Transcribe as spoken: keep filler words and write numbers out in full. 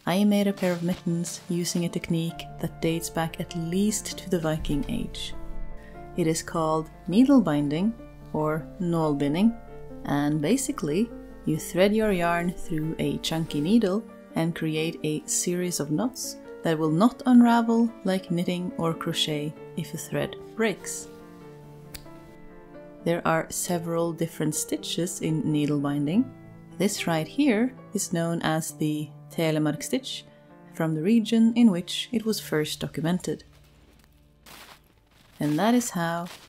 I made a pair of mittens using a technique that dates back at least to the Viking Age. It is called needlebinding or nålbinding, and basically you thread your yarn through a chunky needle and create a series of knots that will not unravel like knitting or crochet if a thread breaks. There are several different stitches in needlebinding. This right here is known as the Telemark stitch, from the region in which it was first documented. And that is how